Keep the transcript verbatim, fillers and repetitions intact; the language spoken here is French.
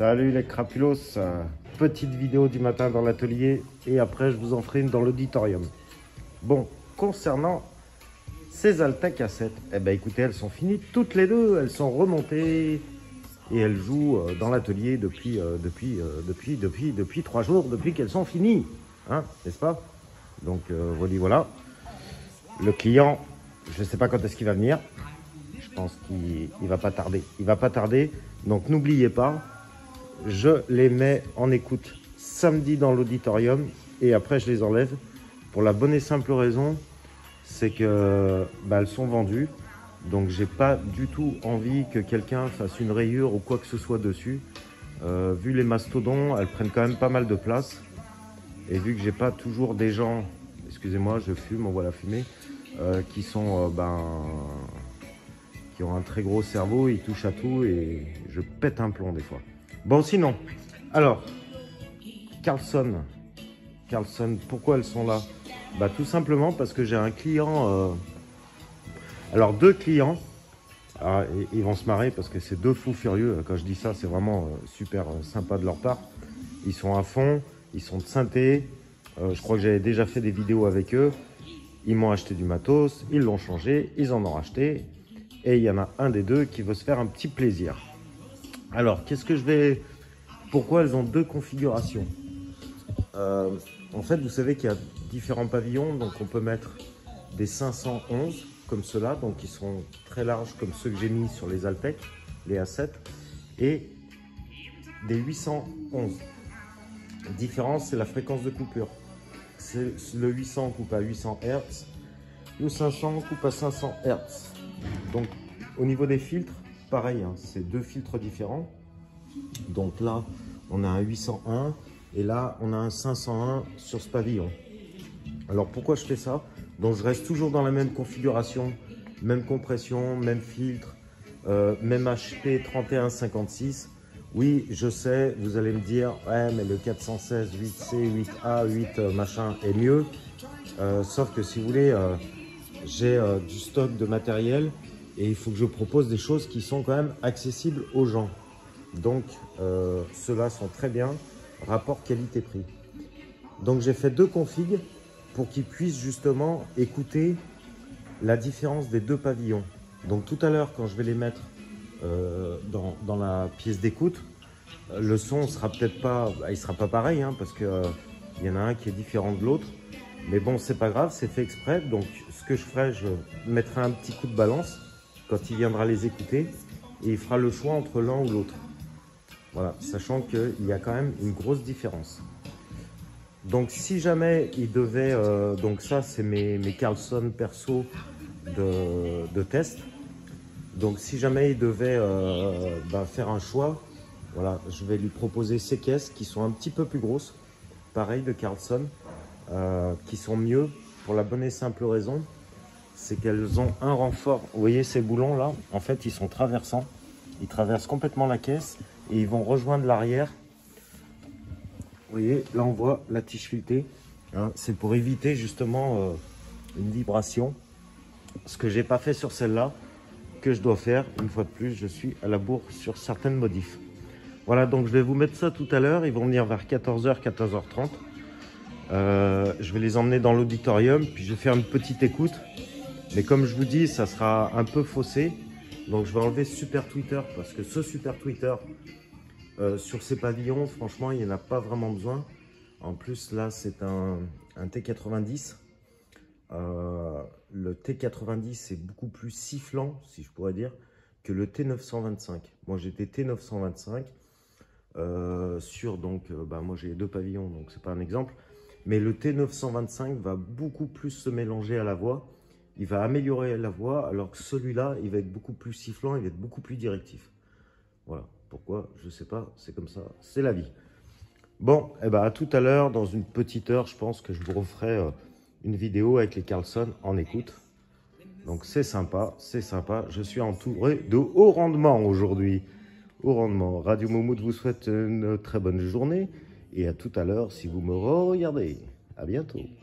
Salut les crapulos, petite vidéo du matin dans l'atelier et après je vous en ferai une dans l'auditorium. Bon, concernant ces Altec A sept, eh ben écoutez, elles sont finies toutes les deux, elles sont remontées et elles jouent dans l'atelier depuis, euh, depuis, euh, depuis, depuis, depuis trois jours, depuis qu'elles sont finies, hein, n'est-ce pas? Donc euh, voilà, voilà. Le client, je ne sais pas quand est-ce qu'il va venir. Je pense qu'il ne va pas tarder. Il va pas tarder. Donc n'oubliez pas, je les mets en écoute samedi dans l'auditorium et après je les enlève pour la bonne et simple raison, c'est que bah, elles sont vendues. Donc j'ai pas du tout envie que quelqu'un fasse une rayure ou quoi que ce soit dessus. Euh, vu les mastodons, elles prennent quand même pas mal de place. Et vu que j'ai pas toujours des gens, excusez-moi, je fume, on voit la fumée, euh, qui sont euh, ben qui ont un très gros cerveau, ils touchent à tout et je pète un plomb des fois. Bon, sinon, alors, Carlson, Carlson, pourquoi elles sont là? Bah tout simplement parce que j'ai un client, euh, alors deux clients, alors, ils vont se marrer parce que c'est deux fous furieux, quand je dis ça, c'est vraiment euh, super euh, sympa de leur part. Ils sont à fond, ils sont de synthé, euh, je crois que j'avais déjà fait des vidéos avec eux, ils m'ont acheté du matos, ils l'ont changé, ils en ont racheté. Et il y en a un des deux qui veut se faire un petit plaisir. Alors, qu'est-ce que je vais... Pourquoi elles ont deux configurations? euh, En fait, vous savez qu'il y a différents pavillons. Donc, on peut mettre des cinq cent onze comme ceux-là. Donc, ils sont très larges comme ceux que j'ai mis sur les Altec, les A sept. Et des huit cent onze. La différence, c'est la fréquence de coupure. Le huit cents coupe à huit cents hertz. Le cinq cents coupe à cinq cents hertz. Donc au niveau des filtres, pareil, hein, c'est deux filtres différents. Donc là, on a un huit cent un et là, on a un cinq cent un sur ce pavillon. Alors pourquoi je fais ça? Donc je reste toujours dans la même configuration, même compression, même filtre, euh, même H P trente et un cinquante-six. Oui, je sais, vous allez me dire, ouais, mais le quatre cent seize, huit C, huit A, huit euh, machin est mieux. Euh, sauf que si vous voulez... Euh, j'ai euh, du stock de matériel et il faut que je propose des choses qui sont quand même accessibles aux gens. Donc, euh, ceux-là sont très bien, rapport qualité-prix. Donc, j'ai fait deux configs pour qu'ils puissent justement écouter la différence des deux pavillons. Donc, tout à l'heure, quand je vais les mettre euh, dans, dans la pièce d'écoute, le son sera peut-être pas, bah, il sera pas pareil, hein, parce que euh, il y en a un qui est différent de l'autre. Mais bon, c'est pas grave, c'est fait exprès. Donc, ce que je ferai, je mettrai un petit coup de balance quand il viendra les écouter et il fera le choix entre l'un ou l'autre. Voilà, sachant qu'il y a quand même une grosse différence. Donc, si jamais il devait... Euh, donc ça, c'est mes, mes Carlson perso de, de test. Donc, si jamais il devait euh, bah, faire un choix, voilà, je vais lui proposer ces caisses qui sont un petit peu plus grosses. Pareil, de Carlson. Euh, qui sont mieux pour la bonne et simple raison, c'est qu'elles ont un renfort. Vous voyez ces boulons là, en fait ils sont traversants, ils traversent complètement la caisse et ils vont rejoindre l'arrière. Vous voyez, là on voit la tige filetée, hein, c'est pour éviter justement euh, une vibration, ce que j'ai pas fait sur celle-là, que je dois faire. Une fois de plus, je suis à la bourre sur certaines modifs. Voilà, donc je vais vous mettre ça tout à l'heure, ils vont venir vers quatorze heures, quatorze heures trente. Euh, je vais les emmener dans l'auditorium, puis je vais faire une petite écoute. Mais comme je vous dis, ça sera un peu faussé. Donc je vais enlever ce super tweeter, parce que ce super tweeter, euh, sur ces pavillons, franchement, il n'y en a pas vraiment besoin. En plus, là, c'est un, un T quatre-vingt-dix. Euh, le T quatre-vingt-dix est beaucoup plus sifflant, si je pourrais dire, que le T neuf cent vingt-cinq. Moi, j'étais T neuf cent vingt-cinq. Euh, sur, donc, euh, bah, moi, j'ai deux pavillons, donc c'est pas un exemple. Mais le T neuf cent vingt-cinq va beaucoup plus se mélanger à la voix. Il va améliorer la voix, alors que celui-là, il va être beaucoup plus sifflant, il va être beaucoup plus directif. Voilà. Pourquoi? Je sais pas. C'est comme ça. C'est la vie. Bon, et eh ben, à tout à l'heure, dans une petite heure, je pense que je vous referai euh, une vidéo avec les Carlson en écoute. Donc, c'est sympa. C'est sympa. Je suis entouré de haut rendement aujourd'hui. Haut rendement. Radio Moumout vous souhaite une très bonne journée. Et à tout à l'heure si vous me regardez. À bientôt.